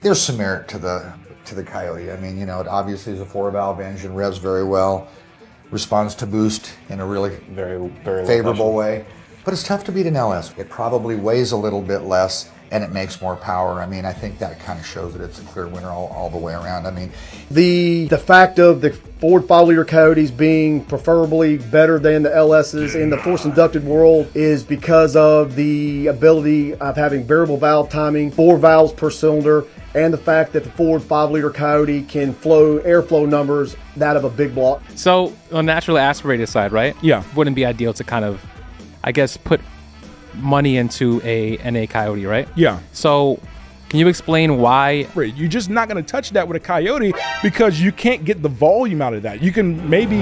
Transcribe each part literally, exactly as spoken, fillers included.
there's some merit to the to the Coyote. I mean, you know, it obviously is a four-valve engine, revs very well, responds to boost in a really very, very favorable way. But it's tough to beat an L S. It probably weighs a little bit less and it makes more power. I mean, I think that kind of shows that it's a clear winner all, all the way around. I mean, the the fact of the Ford five liter Coyotes being preferably better than the L S's in the force inducted world is because of the ability of having variable valve timing, four valves per cylinder, and the fact that the Ford five liter Coyote can flow airflow numbers that of a big block. So on the naturally aspirated side, right? Yeah. Wouldn't be ideal to kind of, I guess, put money into a N A Coyote, right? Yeah. So can you explain why? You're just not going to touch that with a Coyote because you can't get the volume out of that. You can maybe...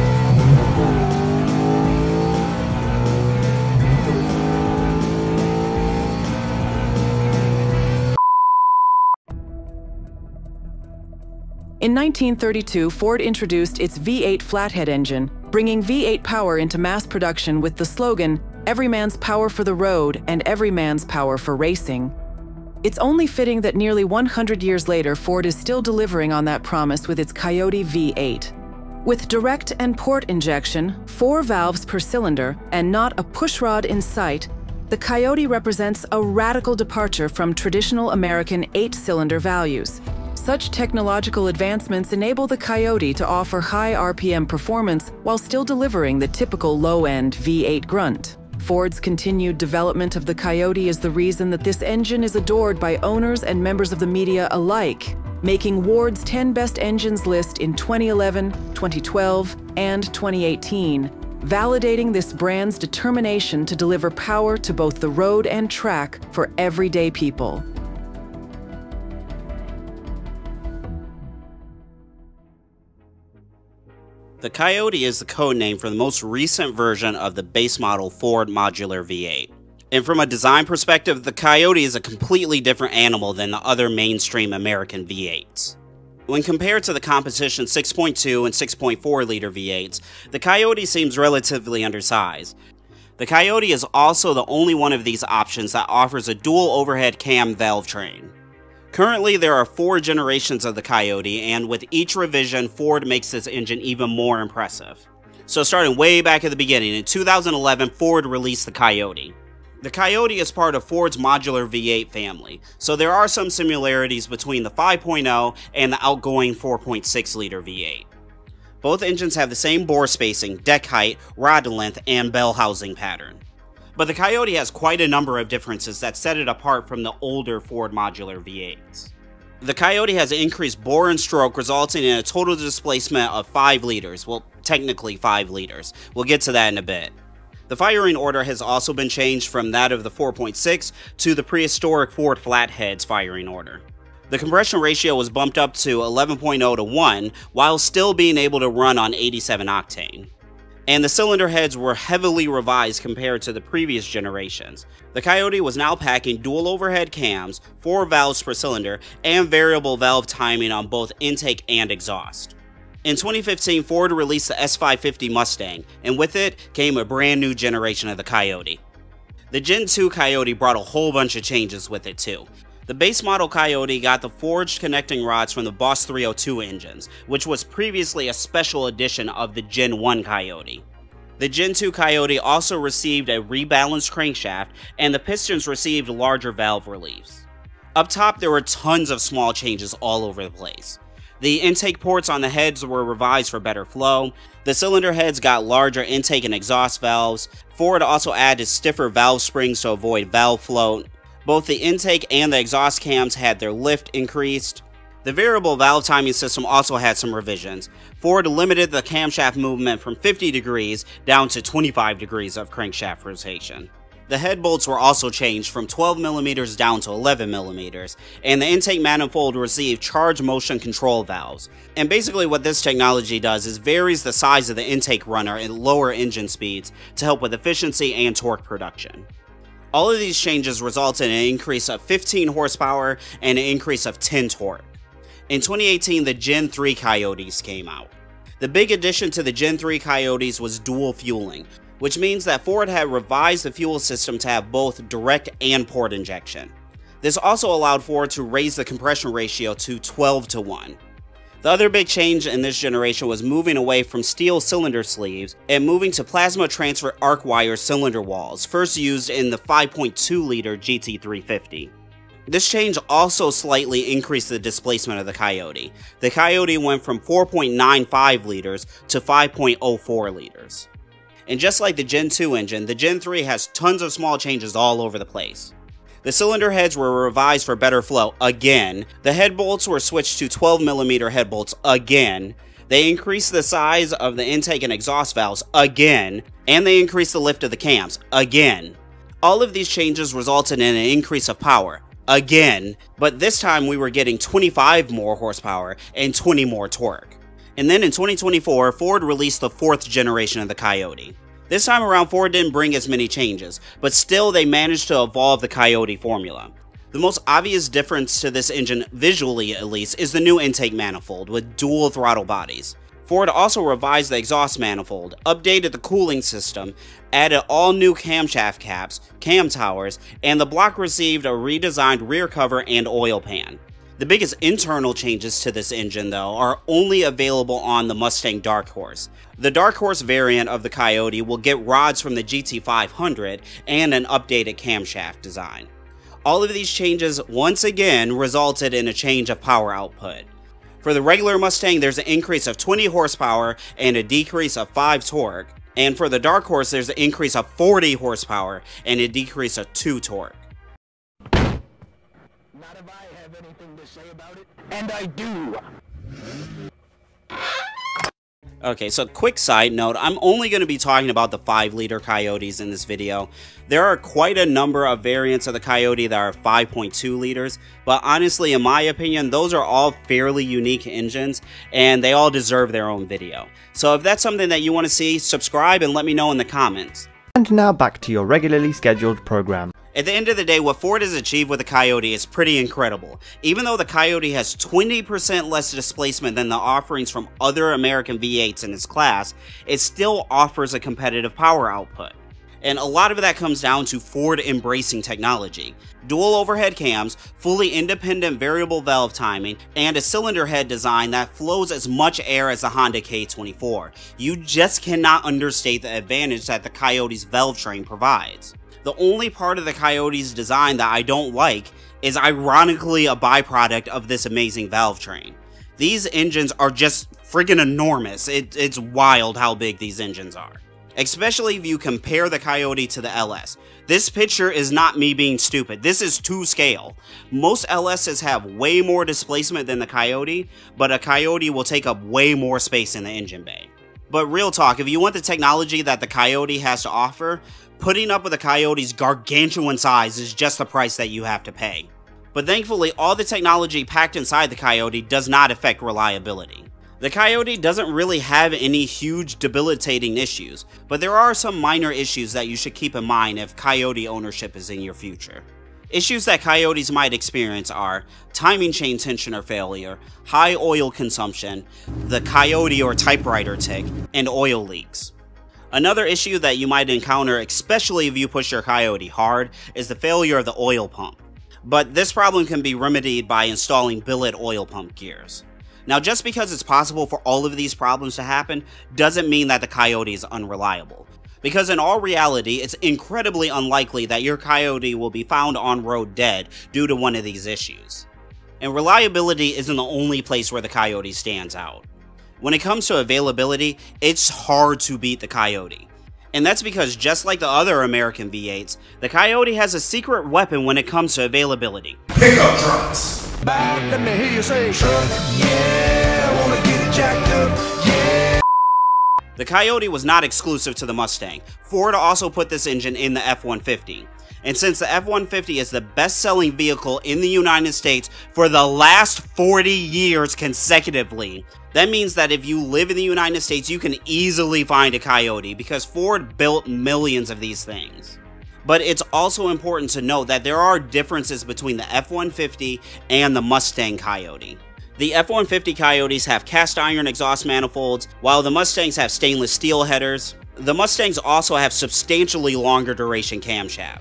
In nineteen thirty-two, Ford introduced its V eight flathead engine, bringing V eight power into mass production with the slogan, "Every man's power for the road and every man's power for racing." It's only fitting that nearly one hundred years later, Ford is still delivering on that promise with its Coyote V eight. With direct and port injection, four valves per cylinder, and not a pushrod in sight, the Coyote represents a radical departure from traditional American eight-cylinder values. Such technological advancements enable the Coyote to offer high R P M performance while still delivering the typical low-end V eight grunt. Ford's continued development of the Coyote is the reason that this engine is adored by owners and members of the media alike, making Ward's ten Best Engines list in twenty eleven, twenty twelve, and twenty eighteen, validating this brand's determination to deliver power to both the road and track for everyday people. The Coyote is the code name for the most recent version of the base model Ford modular V eight. And from a design perspective, the Coyote is a completely different animal than the other mainstream American V eights. When compared to the competition six point two and six point four liter V eights, the Coyote seems relatively undersized. The Coyote is also the only one of these options that offers a dual overhead cam valve train. Currently, there are four generations of the Coyote, and with each revision, Ford makes this engine even more impressive. So starting way back at the beginning, in two thousand eleven, Ford released the Coyote. The Coyote is part of Ford's modular V eight family, so there are some similarities between the five point oh and the outgoing four point six liter V eight. Both engines have the same bore spacing, deck height, rod length, and bell housing pattern. But the Coyote has quite a number of differences that set it apart from the older Ford modular V eights. The Coyote has increased bore and stroke, resulting in a total displacement of five liters, well, technically five liters. We'll get to that in a bit. The firing order has also been changed from that of the four point six to the prehistoric Ford Flathead's firing order. The compression ratio was bumped up to eleven point oh to one, while still being able to run on eighty-seven octane. And the cylinder heads were heavily revised compared to the previous generations. The Coyote was now packing dual overhead cams, four valves per cylinder, and variable valve timing on both intake and exhaust. In twenty fifteen, Ford released the S five fifty Mustang, and with it came a brand new generation of the Coyote. The Gen two Coyote brought a whole bunch of changes with it too. The base model Coyote got the forged connecting rods from the Boss three oh two engines, which was previously a special edition of the Gen one Coyote. The Gen two Coyote also received a rebalanced crankshaft, and the pistons received larger valve reliefs. Up top, there were tons of small changes all over the place. The intake ports on the heads were revised for better flow, the cylinder heads got larger intake and exhaust valves, Ford also added stiffer valve springs to avoid valve float. Both the intake and the exhaust cams had their lift increased. The variable valve timing system also had some revisions. Ford limited the camshaft movement from fifty degrees down to twenty-five degrees of crankshaft rotation. The head bolts were also changed from twelve millimeters down to eleven millimeters, and the intake manifold received charge motion control valves. And basically what this technology does is varies the size of the intake runner at lower engine speeds to help with efficiency and torque production. All of these changes result in an increase of fifteen horsepower and an increase of ten torque. In twenty eighteen, the Gen three Coyotes came out. The big addition to the Gen three Coyotes was dual fueling, which means that Ford had revised the fuel system to have both direct and port injection. This also allowed Ford to raise the compression ratio to twelve to one. The other big change in this generation was moving away from steel cylinder sleeves and moving to plasma transfer arc wire cylinder walls, first used in the five point two liter G T three fifty. This change also slightly increased the displacement of the Coyote. The Coyote went from four point nine five liters to five point oh four liters. And just like the Gen two engine, the Gen three has tons of small changes all over the place. The cylinder heads were revised for better flow again. The head bolts were switched to twelve millimeter head bolts again. They increased the size of the intake and exhaust valves again. And they increased the lift of the cams again. All of these changes resulted in an increase of power again, but this time we were getting twenty-five more horsepower and twenty more torque. And then in twenty twenty-four, Ford released the fourth generation of the Coyote. This time around, Ford didn't bring as many changes, but still they managed to evolve the Coyote formula. The most obvious difference to this engine, visually at least, is the new intake manifold with dual throttle bodies. Ford also revised the exhaust manifold, updated the cooling system, added all new camshaft caps, cam towers, and the block received a redesigned rear cover and oil pan. The biggest internal changes to this engine, though, are only available on the Mustang Dark Horse. The Dark Horse variant of the Coyote will get rods from the G T five hundred and an updated camshaft design. All of these changes once again resulted in a change of power output. For the regular Mustang, there's an increase of twenty horsepower and a decrease of five torque. And for the Dark Horse, there's an increase of forty horsepower and a decrease of two torque. Not if I have anything to say about it, and I do. Okay, so quick side note, I'm only going to be talking about the five liter Coyotes in this video. There are quite a number of variants of the Coyote that are five point two liters, but honestly, in my opinion, those are all fairly unique engines, and they all deserve their own video. So if that's something that you want to see, subscribe and let me know in the comments. And now back to your regularly scheduled program. At the end of the day, what Ford has achieved with the Coyote is pretty incredible. Even though the Coyote has twenty percent less displacement than the offerings from other American V eights in its class, it still offers a competitive power output. And a lot of that comes down to Ford embracing technology. Dual overhead cams, fully independent variable valve timing, and a cylinder head design that flows as much air as the Honda K twenty-four. You just cannot understate the advantage that the Coyote's valve train provides. The only part of the Coyote's design that I don't like is ironically a byproduct of this amazing valve train. These engines are just friggin' enormous. It, it's wild how big these engines are. Especially if you compare the Coyote to the L S. This picture is not me being stupid. This is to scale. Most L Ss have way more displacement than the Coyote, but a Coyote will take up way more space in the engine bay. But real talk, if you want the technology that the Coyote has to offer, putting up with the Coyote's gargantuan size is just the price that you have to pay. But thankfully, all the technology packed inside the Coyote does not affect reliability. The Coyote doesn't really have any huge debilitating issues, but there are some minor issues that you should keep in mind if Coyote ownership is in your future. Issues that Coyotes might experience are timing chain tensioner failure, high oil consumption, the Coyote or typewriter tick, and oil leaks. Another issue that you might encounter, especially if you push your Coyote hard, is the failure of the oil pump. But this problem can be remedied by installing billet oil pump gears. Now, just because it's possible for all of these problems to happen doesn't mean that the Coyote is unreliable. Because in all reality, it's incredibly unlikely that your Coyote will be found on road dead due to one of these issues. And reliability isn't the only place where the Coyote stands out. When it comes to availability, it's hard to beat the Coyote. And that's because just like the other American V eights, the Coyote has a secret weapon when it comes to availability. Pickup trucks. Back, let me hear you say truck. Yeah, wanna get it jacked up. Yeah. The Coyote was not exclusive to the Mustang. Ford also put this engine in the F one fifty. And since the F one fifty is the best-selling vehicle in the United States for the last forty years consecutively, that means that if you live in the United States, you can easily find a Coyote because Ford built millions of these things. But it's also important to note that there are differences between the F one fifty and the Mustang Coyote. The F one fifty Coyotes have cast iron exhaust manifolds, while the Mustangs have stainless steel headers. The Mustangs also have substantially longer duration camshafts.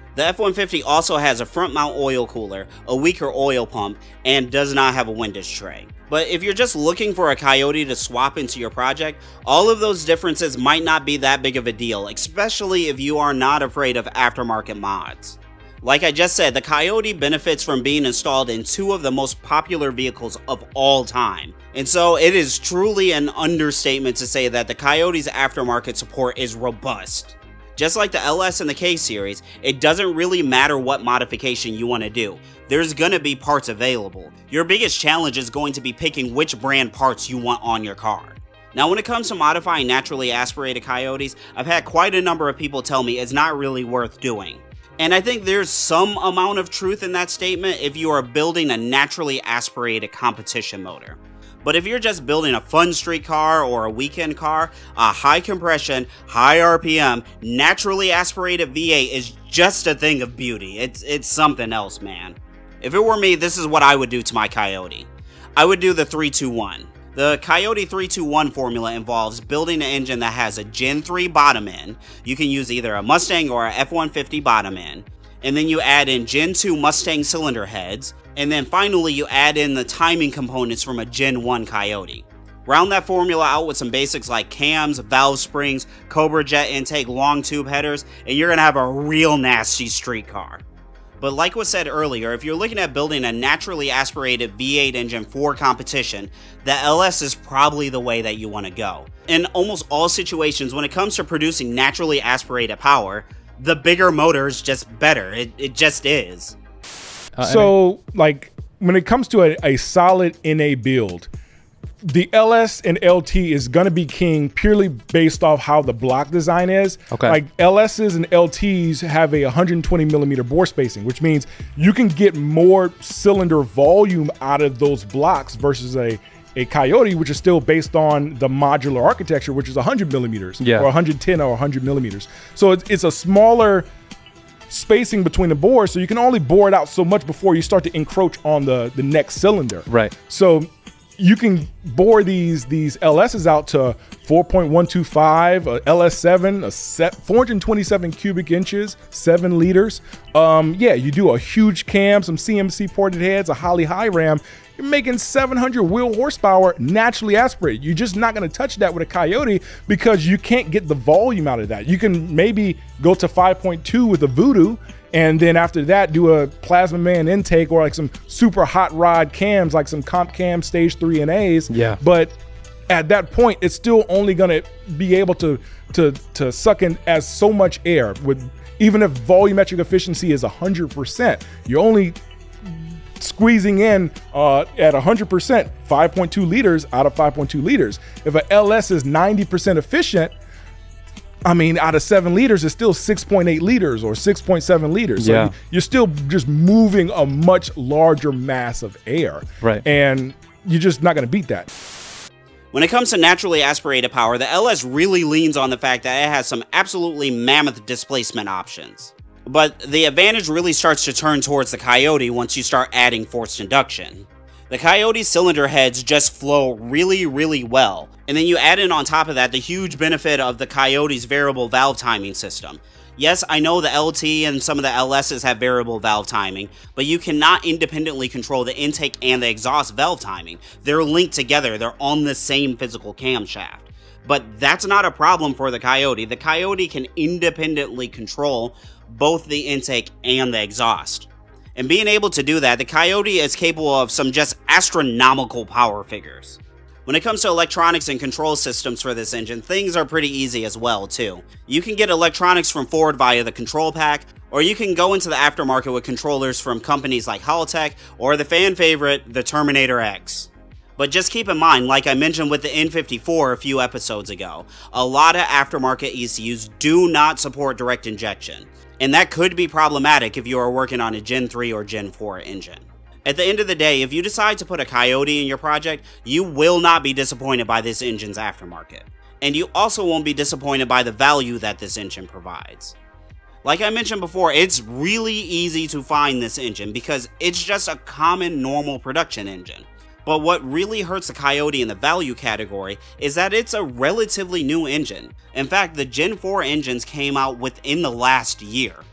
The F one fifty also has a front mount oil cooler, a weaker oil pump, and does not have a windage tray. But if you're just looking for a Coyote to swap into your project, all of those differences might not be that big of a deal, especially if you are not afraid of aftermarket mods. Like I just said, the Coyote benefits from being installed in two of the most popular vehicles of all time. And so it is truly an understatement to say that the Coyote's aftermarket support is robust. Just like the L S and the K series, it doesn't really matter what modification you want to do. There's gonna be parts available. Your biggest challenge is going to be picking which brand parts you want on your car. Now, when it comes to modifying naturally aspirated Coyotes, I've had quite a number of people tell me it's not really worth doing. And I think there's some amount of truth in that statement if you are building a naturally aspirated competition motor. But if you're just building a fun street car or a weekend car, a high compression, high R P M, naturally aspirated V eight is just a thing of beauty. It's, it's something else, man. If it were me, this is what I would do to my Coyote. I would do the three two one. The Coyote three two one formula involves building an engine that has a Gen three bottom end. You can use either a Mustang or a F one fifty bottom end. And then you add in Gen two Mustang cylinder heads. And then finally you add in the timing components from a Gen one Coyote. Round that formula out with some basics like cams, valve springs, Cobra jet intake, long tube headers, and you're gonna have a real nasty street car. But like was said earlier, if you're looking at building a naturally aspirated V eight engine for competition, the L S is probably the way that you want to go. In almost all situations, when it comes to producing naturally aspirated power, the bigger motor is just better. It, it just is. Uh, so, like, when it comes to a, a solid N A build, the L S and L T is going to be king purely based off how the block design is. Okay. Like L S's and L Ts have a one hundred twenty millimeter bore spacing, which means you can get more cylinder volume out of those blocks versus a, a Coyote, which is still based on the modular architecture, which is one hundred millimeters, yeah. or one hundred ten or one hundred millimeters. So it's, it's a smaller spacing between the bores, so you can only bore it out so much before you start to encroach on the, the next cylinder. Right. So you can bore these these L S's out to four point one two five, a L S seven, a set four hundred twenty-seven cubic inches, seven liters. Um, yeah, you do a huge cam, some C M C ported heads, a Holley high ram. You're making seven hundred wheel horsepower naturally aspirated. You're just not going to touch that with a Coyote because you can't get the volume out of that. You can maybe go to five point two with a Voodoo, and then after that do a Plasma Man intake or like some super hot rod cams, like some Comp Cam Stage three N A's. Yeah. But at that point, it's still only going to be able to, to, to suck in as so much air. With even if volumetric efficiency is one hundred percent, you're only squeezing in uh, at one hundred percent five point two liters out of five point two liters. If an L S is ninety percent efficient, I mean, out of seven liters, it's still six point eight liters or six point seven liters. So yeah. you're still just moving a much larger mass of air. Right. And you're just not going to beat that. When it comes to naturally aspirated power, the L S really leans on the fact that it has some absolutely mammoth displacement options. But the advantage really starts to turn towards the Coyote once you start adding forced induction. The Coyote's cylinder heads just flow really, really well. And then you add in on top of that the huge benefit of the Coyote's variable valve timing system. Yes, I know the L T and some of the L S's have variable valve timing, but you cannot independently control the intake and the exhaust valve timing. They're linked together, they're on the same physical camshaft. But that's not a problem for the Coyote. The Coyote can independently control both the intake and the exhaust. And being able to do that, the Coyote is capable of some just astronomical power figures. When it comes to electronics and control systems for this engine, things are pretty easy as well too. You can get electronics from Ford via the control pack, or you can go into the aftermarket with controllers from companies like Haltech or the fan favorite, the Terminator X. But just keep in mind, like I mentioned with the N fifty-four a few episodes ago, a lot of aftermarket E C Us do not support direct injection. And that could be problematic if you are working on a Gen three or Gen four engine. At the end of the day, if you decide to put a Coyote in your project, you will not be disappointed by this engine's aftermarket. And you also won't be disappointed by the value that this engine provides. Like I mentioned before, it's really easy to find this engine because it's just a common normal production engine. But what really hurts the Coyote in the value category is that it's a relatively new engine. In fact, the Gen four engines came out within the last year.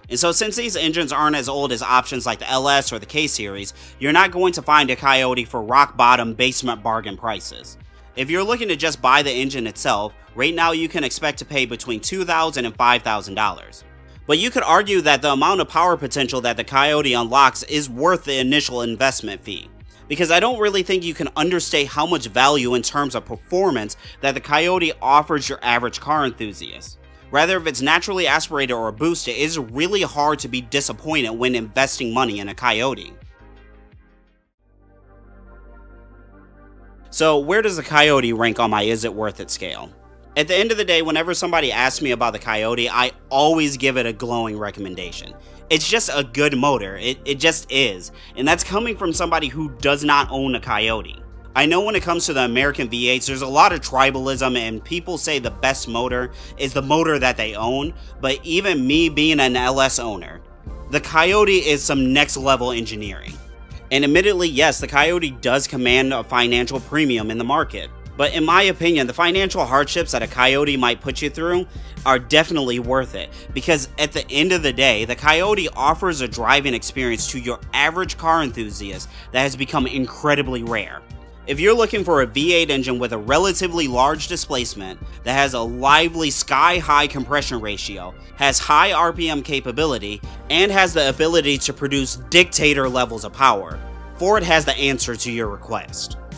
And so since these engines aren't as old as options like the L S or the K series, you're not going to find a Coyote for rock bottom basement bargain prices. If you're looking to just buy the engine itself, right now you can expect to pay between two thousand dollars and five thousand dollars. But you could argue that the amount of power potential that the Coyote unlocks is worth the initial investment fee, because I don't really think you can understate how much value in terms of performance that the Coyote offers your average car enthusiast. Rather, if it's naturally aspirated or boosted, it is really hard to be disappointed when investing money in a Coyote. So where does the Coyote rank on my is it worth it scale? At the end of the day, whenever somebody asks me about the Coyote, I always give it a glowing recommendation. It's just a good motor, it, it just is, and that's coming from somebody who does not own a Coyote. I know when it comes to the American V eights, there's a lot of tribalism and people say the best motor is the motor that they own, but even me being an L S owner, the Coyote is some next level engineering. And admittedly, yes, the Coyote does command a financial premium in the market, but in my opinion, the financial hardships that a Coyote might put you through are definitely worth it, because at the end of the day, the Coyote offers a driving experience to your average car enthusiast that has become incredibly rare. If you're looking for a V eight engine with a relatively large displacement, that has a lively sky-high compression ratio, has high R P M capability, and has the ability to produce dictator levels of power, Ford has the answer to your request.